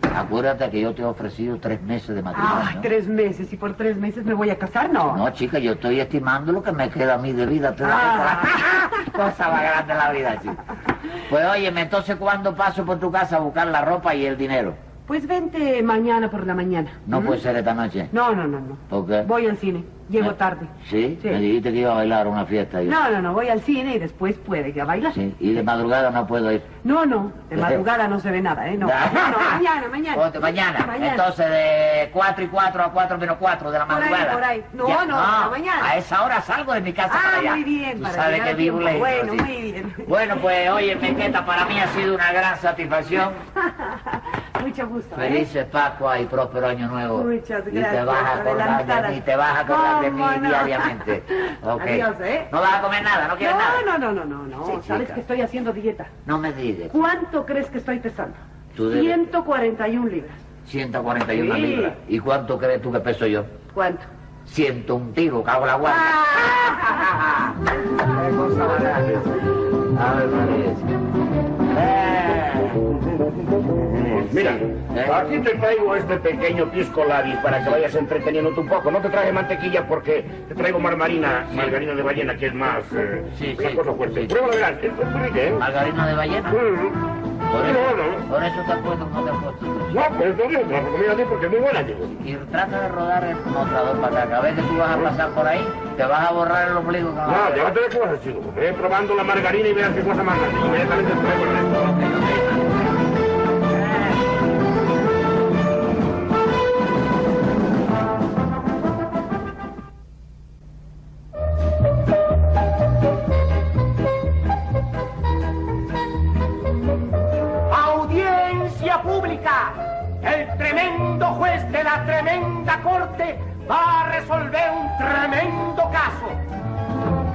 B: Acuérdate que yo te he ofrecido tres meses de matrimonio.
I: Ah, tres meses. ¿Y por tres meses me voy a casar? No.
B: No, chica, yo estoy estimando lo que me queda a mí de vida. ¿Te das
I: Ah.
B: cuenta? Cosa más grande la vida, chica. Pues óyeme, entonces, ¿cuándo paso por tu casa a buscar la ropa y el dinero?
I: Pues vente mañana por la mañana.
B: No
I: ¿Mm?
B: puede ser esta noche.
I: No, no, no, no.
B: ¿Por qué?
I: Voy al cine. Llego
B: ¿Eh?
I: tarde.
B: ¿Sí?
I: Sí.
B: Me dijiste que iba a bailar a una fiesta. Yo.
I: No, no, no. Voy al cine y después puede que a bailar.
B: Sí, y de madrugada no puedo ir.
I: No, no. De madrugada no se ve nada, ¿eh? No.
B: Ya.
I: No, no, mañana, mañana.
B: Otra- mañana.
I: Mañana.
B: Entonces de cuatro y cuatro a cuatro menos cuatro de la
I: Por ahí,
B: madrugada.
I: por ahí. No,
B: Ya-
I: no, por la mañana.
B: A esa hora salgo de mi casa
I: Ah,
B: para allá.
I: muy bien,
B: Tú
I: para
B: sabes
I: llegar
B: que
I: a
B: vivo
I: tiempo.
B: lejos.
I: Bueno,
B: sí.
I: muy bien.
B: Bueno, pues oye, Mequeta, para mí ha sido una gran satisfacción.
I: Mucho gusto. ¿eh?
B: Felices Pascua y próspero Año Nuevo.
I: Muchas
B: Y te
I: gracias,
B: vas a acordar de
I: adelantada.
B: mí, te vas a acordar de mí
I: ¿Cómo no?
B: diariamente. Ok.
I: Adiós, ¿eh?
B: No vas a comer nada, no quieres nada.
I: No, no, no, no, no, no.
B: Sí,
I: Sabes
B: chica.
I: que estoy haciendo dieta.
B: No me digas.
I: ¿Cuánto crees que estoy pesando?
B: Tú debes-
I: ciento cuarenta y una libras.
B: ciento cuarenta y una
I: Sí.
B: libras. ¿Y cuánto crees tú que peso yo?
I: ¿Cuánto?
B: Ciento un tiro, cago en la guardia.
I: Ah.
B: Qué cosa más grande. A ver, María. Eh.
H: Mira,
B: ¿Eh?
H: aquí te traigo este pequeño pisco labis para que vayas entreteniéndote un poco. No te traje mantequilla porque te traigo margarina, margarina de ballena, que es más... Eh,
B: Sí,
H: una
B: sí.
H: cosa fuerte.
B: Sí.
H: Pruébalo adelante, esto es rique, ¿eh?
B: ¿Margarina de ballena?
H: Mm.
B: Por eso,
H: No, no.
B: por eso te apuesto como te apuesto.
H: No, pero esto bien, te lo recomiendo a ti porque es muy buena, digo.
B: Y trata de rodar el mostrador para acá. Cada vez que tú vas a pasar por ahí, te vas a borrar el ombligo. con la
H: No,
B: mano.
H: llévate de cosas, chico. Ve probando la margarina y veas qué cosa más grande. Inmediatamente te traigo el resto.
B: Ok, ok.
J: Audiencia pública. El tremendo juez de la tremenda corte va a resolver un tremendo caso.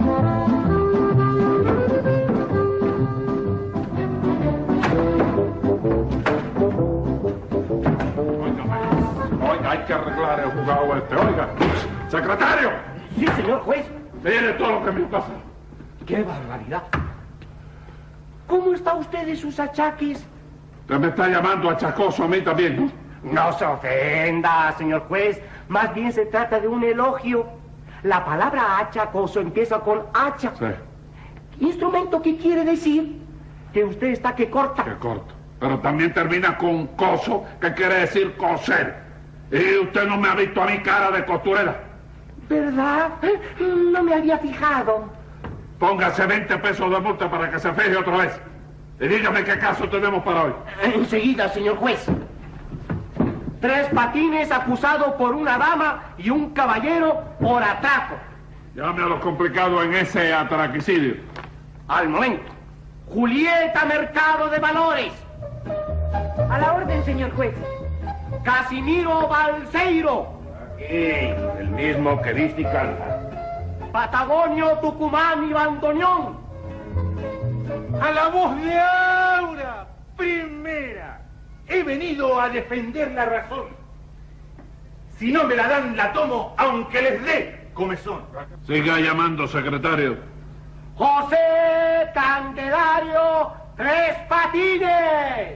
F: Óigame, oiga, hay que arreglar el juzgado este. Oiga, secretario,
J: Sí, señor juez.
F: mire todo lo que me pasa.
J: ¡Qué barbaridad! ¿Cómo está usted de sus achaques?
F: Usted me está llamando achacoso a mí también, ¿no?
J: No se ofenda, señor juez. Más bien se trata de un elogio. La palabra achacoso empieza con hacha.
F: Sí,
J: Instrumento que quiere decir que usted está que corta.
F: que corto. Pero también termina con coso, que quiere decir coser. Y usted no me ha visto a mi cara de costurera.
J: ¿Verdad? No me había fijado.
F: Póngase veinte pesos de multa para que se fije otra vez. Y dígame qué caso tenemos para hoy.
J: Enseguida, señor juez. Tres Patines acusado por una dama y un caballero por atraco.
F: Llame a lo complicado en ese atraquicidio.
J: Al momento. Julieta Mercado de Valores.
I: A la orden, señor juez.
J: Casimiro Balseiro.
H: Aquí, el mismo que viste y canta.
J: Patagonio, Tucumán y Bandoneón.
G: A la voz de Aura, primera. He venido a defender la razón. Si no me la dan, la tomo, aunque les dé comezón.
F: Siga llamando, secretario.
J: José Candelario Tres Patines.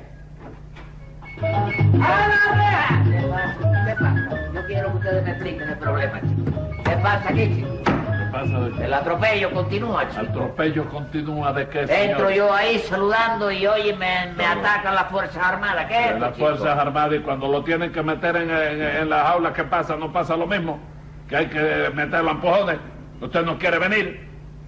J: ¡A la reja!
B: ¿Qué pasa? ¿Qué pasa? Yo quiero que ustedes me expliquen el problema, chico. ¿Qué pasa aquí, chico?
F: ¿Qué pasa de
B: El atropello continúa,
F: ¿El
B: chico.
F: atropello continúa de qué,
B: Entro
F: señor?
B: yo ahí saludando y oye, me, me
F: Claro.
B: atacan las Fuerzas Armadas. ¿Qué es
F: De
B: esto,
F: las
B: chico?
F: Fuerzas Armadas, y cuando lo tienen que meter en, en, en las aulas, ¿qué pasa? ¿No pasa lo mismo? Que hay que meterlo a empujones. Usted no quiere venir.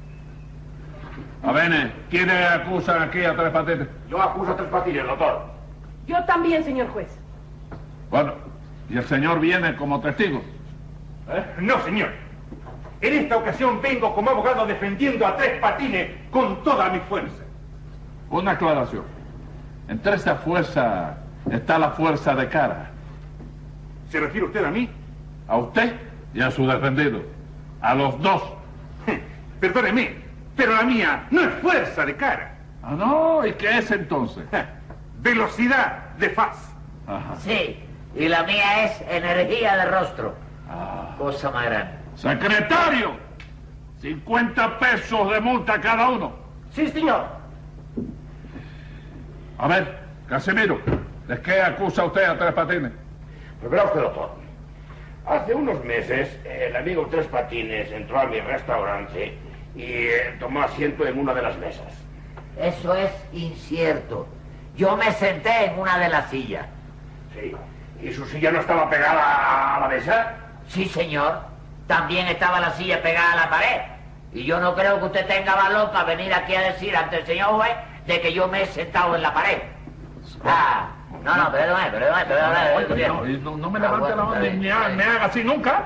F: A ver, ¿quiénes acusan aquí a Tres Patines?
H: Yo acuso a Tres Patines, doctor.
I: Yo también, señor juez.
F: Bueno, y el señor viene como testigo.
G: ¿Eh? No, señor. En esta ocasión vengo como abogado defendiendo a Tres Patines con toda mi fuerza.
F: Una aclaración. Entre esa fuerza está la fuerza de cara.
G: ¿Se refiere usted a mí?
F: A usted y a su defendido. A los dos.
G: Perdóneme, pero la mía no es fuerza de cara.
F: Ah, no, ¿y qué es entonces?
G: Velocidad de faz.
F: Ajá.
B: Sí, y la mía es energía de rostro.
F: Ah.
B: Cosa más grande.
F: Secretario, cincuenta pesos de multa cada uno.
J: Sí, señor.
F: A ver, Casimiro, ¿De qué acusa usted a Tres Patines?
H: Pues verá usted, doctor. Hace unos meses, el amigo Tres Patines entró a mi restaurante y eh, tomó asiento en una de las mesas.
B: Eso es incierto. Yo me senté en una de las sillas.
H: Sí. ¿Y su silla no estaba pegada a la mesa?
B: Sí, señor. También estaba la silla pegada a la pared. Y yo no creo que usted tenga valor para venir aquí a decir ante el señor juez de que yo me he sentado en la pared. Ah, no, no, perdóname, perdóname, perdóname.
F: No, no me levante la mano ni me haga, me haga así nunca.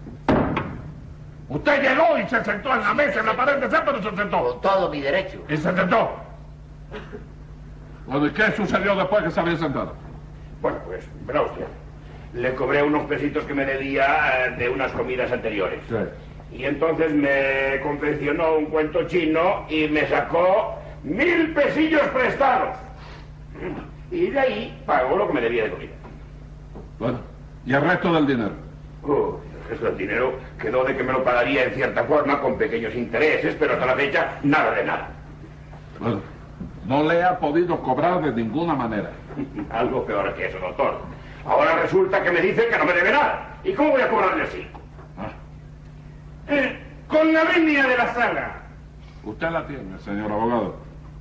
F: Usted llegó y se sentó en la mesa, en la pared de pero se sentó.
B: Con todo mi derecho.
F: Y se sentó. Bueno, ¿y qué sucedió después que se había sentado?
H: Bueno, pues, verá usted. Le cobré unos pesitos que me debía de unas comidas anteriores.
F: Sí.
H: Y entonces me confeccionó un cuento chino y me sacó mil pesillos prestados. Y de ahí pagó lo que me debía de comida.
F: Bueno, ¿y el resto del dinero?
H: Uh, el resto del dinero quedó de que me lo pagaría en cierta forma con pequeños intereses, pero hasta la fecha nada de nada.
F: Bueno, no le ha podido cobrar de ninguna manera.
H: Algo peor que eso, doctor. Ahora resulta que me dice que no me debe nada. ¿Y cómo voy a cobrarle así?
F: Ah.
G: Eh, con la venia de la sala.
F: Usted la tiene, señor abogado.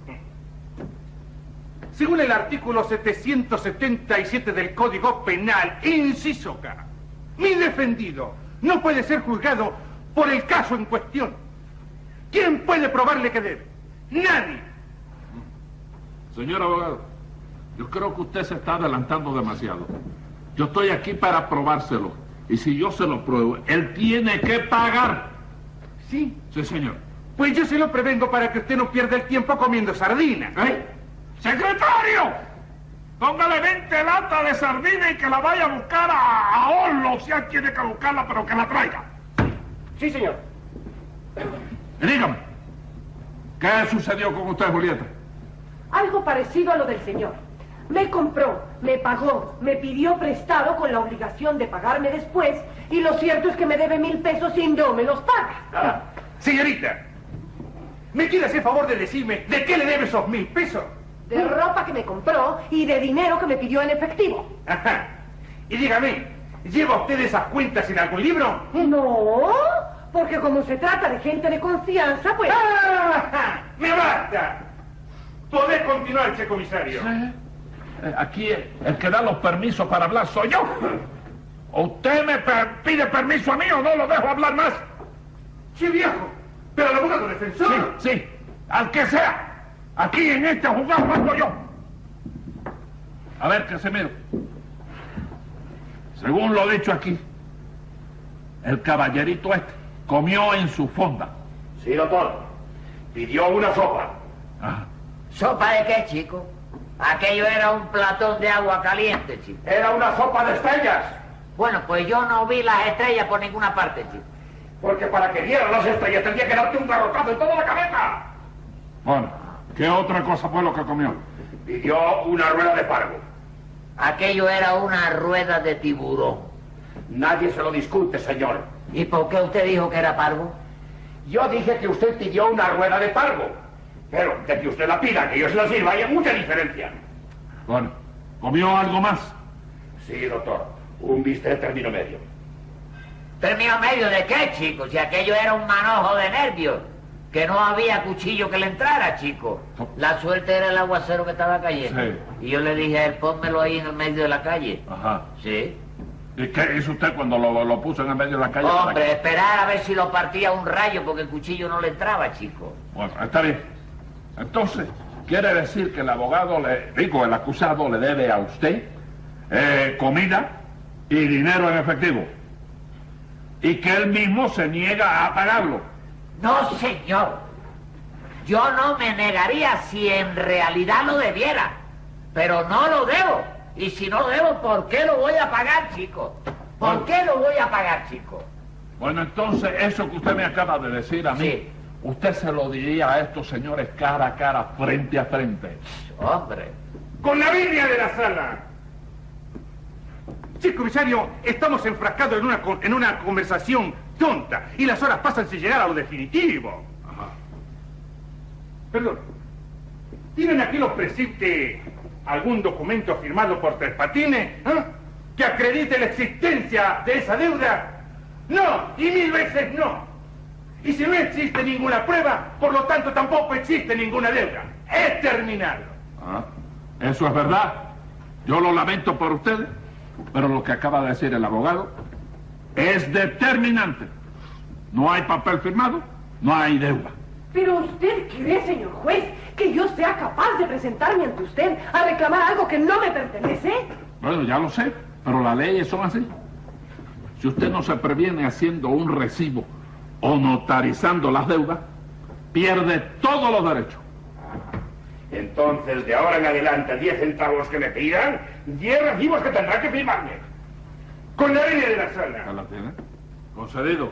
G: Según el artículo setecientos setenta y siete del Código Penal, inciso K, mi defendido no puede ser juzgado por el caso en cuestión. ¿Quién puede probarle que debe? Nadie.
F: Señor abogado, yo creo que usted se está adelantando demasiado. Yo estoy aquí para probárselo. Y si yo se lo pruebo, él tiene que pagar.
G: ¿Sí?
F: Sí, señor.
G: Pues yo se lo prevengo para que usted no pierda el tiempo comiendo sardinas.
F: ¿Eh? ¡Secretario! Póngale veinte latas de sardina y que la vaya a buscar a, a Oslo, si él tiene que buscarla, pero que la traiga.
J: Sí, señor.
F: Y dígame, ¿qué sucedió con usted, Julieta?
I: Algo parecido a lo del señor. Me compró, me pagó, me pidió prestado con la obligación de pagarme después, y lo cierto es que me debe mil pesos y no me los paga.
G: Ah, señorita, ¿me quiere hacer favor de decirme de qué le debe esos mil pesos?
I: De ropa que me compró y de dinero que me pidió en efectivo.
G: Ajá. Y dígame, ¿lleva usted esas cuentas en algún libro?
I: No, porque como se trata de gente de confianza, pues...
G: ¡Ah! ¡Me basta! ¿Podés continuar, che comisario?
F: Sí. Eh, aquí el que da los permisos para hablar soy yo. ¿O usted me per pide permiso a mí o no lo dejo hablar más?
G: Sí, viejo, pero el abogado defensor...
F: Sí, sí, al que sea. Aquí en este juzgado mando yo. A ver, Casimiro. Según lo dicho aquí, el caballerito este comió en su fonda.
H: Sí, doctor. Pidió una sopa.
F: Ajá.
B: ¿Sopa de qué, chico? Aquello era un platón de agua caliente, chico.
H: Era una sopa de estrellas.
B: Bueno, pues yo no vi las estrellas por ninguna parte, chico.
H: Porque para que vieran las estrellas tendría que darte un garrotazo en toda la cabeza.
F: Bueno, ¿qué otra cosa fue lo que comió?
H: Pidió una rueda de pargo.
B: Aquello era una rueda de tiburón.
H: Nadie se lo discute, señor.
B: ¿Y por qué usted dijo que era parvo?
H: Yo dije que usted pidió una rueda de pargo. Pero de que usted la pida, que yo se la sirva, hay mucha diferencia.
F: Bueno, ¿comió algo más?
H: Sí, doctor. Un bistec término medio.
B: ¿Término medio de qué, chico? Si aquello era un manojo de nervios. Que no había cuchillo que le entrara, chico. La suerte era el aguacero que estaba cayendo.
F: Sí.
B: Y yo le dije a él, pónmelo ahí en el medio de la calle.
F: Ajá.
B: Sí.
F: ¿Y qué hizo usted cuando lo, lo puso en el medio de la calle?
B: Hombre, esperar a ver si lo partía un rayo porque el cuchillo no le entraba, chico.
F: Bueno, está bien. Entonces, quiere decir que el abogado, le digo, el acusado le debe a usted eh, comida y dinero en efectivo. Y que él mismo se niega a pagarlo.
B: No, señor. Yo no me negaría si en realidad lo debiera. Pero no lo debo. Y si no lo debo, ¿por qué lo voy a pagar, chico? ¿Por
F: Bueno.
B: qué lo voy a pagar, chico?
F: Bueno, entonces, eso que usted me acaba de decir a mí,
B: Sí.
F: usted se lo diría a estos señores cara a cara, frente a frente.
B: Hombre.
G: Con la venia de la sala. Sí, comisario, estamos enfrascados en una, con- en una conversación tonta y las horas pasan sin llegar a lo definitivo.
F: Ajá.
G: Perdón. Tienen aquí los presentes algún documento firmado por Tres Patines ¿eh? que acredite la existencia de esa deuda? No, y mil veces no. Y si no existe ninguna prueba, por lo tanto tampoco existe ninguna deuda. Es terminarlo.
F: Ah, eso es verdad. Yo lo lamento por ustedes, pero lo que acaba de decir el abogado es determinante. No hay papel firmado, no hay deuda.
I: Pero usted cree, señor juez, que yo sea capaz de presentarme ante usted a reclamar algo que no me pertenece.
F: Bueno, ya lo sé, pero las leyes son así. Si usted no se previene haciendo un recibo o notarizando las deudas, pierde todos los derechos.
H: Entonces, de ahora en adelante, diez centavos que me pidan, diez recibos que tendrá que firmarme. Con la línea de la sala.
F: ¿Ya la tiene? Concedido.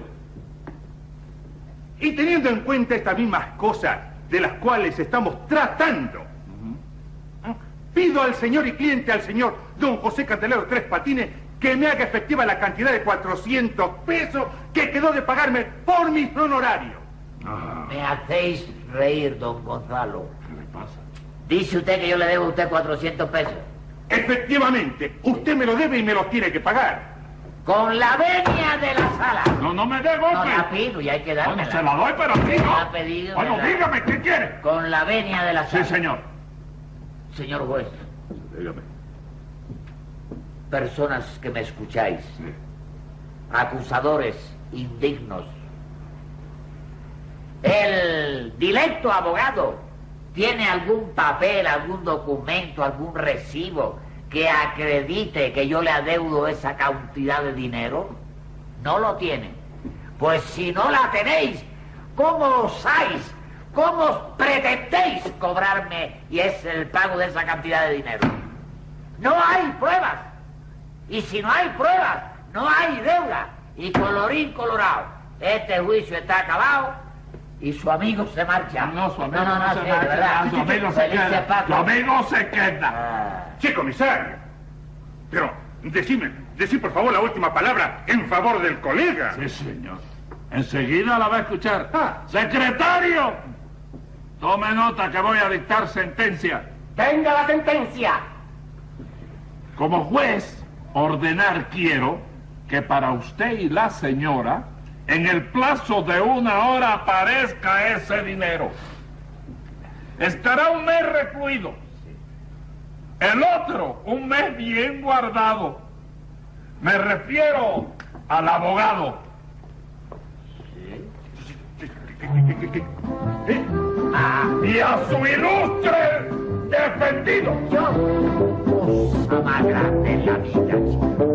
G: Y teniendo en cuenta estas mismas cosas de las cuales estamos tratando, uh-huh. ¿eh? pido al señor y cliente, al señor don José Candelero Tres Patines, que me haga efectiva la cantidad de cuatrocientos pesos que quedó de pagarme por mis honorarios.
B: Ah. Me hacéis reír, don Gonzalo.
F: ¿Qué le pasa?
B: Dice usted que yo le debo a usted cuatrocientos pesos.
G: Efectivamente, usted me lo debe y me lo tiene que pagar.
B: Con la venia de la sala.
F: No, no me dé golpe.
B: No la pido y hay que dármela.
F: Bueno, se la doy, pero aquí no.
B: Ha pedido,
F: bueno,
B: ¿verdad?
F: dígame, ¿qué quiere?
B: Con la venia de la sala.
F: Sí, señor.
B: Señor juez.
F: Dígame.
B: Personas que me escucháis.
F: Sí.
B: Acusadores indignos. El directo abogado tiene algún papel, algún documento, algún recibo que acredite que yo le adeudo esa cantidad de dinero. No lo tiene. Pues si no la tenéis, ¿cómo osáis? ¿Cómo pretendéis cobrarme y es el pago de esa cantidad de dinero? No hay pruebas. Y si no hay pruebas, no hay deuda. Y colorín colorado, este juicio está acabado y su amigo se marcha.
F: No, su amigo
B: no, no,
F: no
B: no,
F: se
B: sí,
F: marcha,
B: ¿verdad?
F: su amigo se
B: Felices
F: queda.
B: Paco.
F: Su amigo se queda.
B: Ah.
G: Sí, comisario. Pero, decime, decime por favor la última palabra en favor del colega.
F: Sí, señor. Enseguida la va a escuchar.
G: Ah.
F: ¡Secretario! Tome nota que voy a dictar sentencia.
J: ¡Tenga la sentencia!
F: Como juez, ordenar quiero que para usted y la señora, en el plazo de una hora aparezca ese dinero. Estará un mes recluido. El otro, un mes bien guardado. Me refiero al abogado.
B: Ah.
F: Y a su ilustre defendido.
B: Yo, cosa más grande en la vida, chico.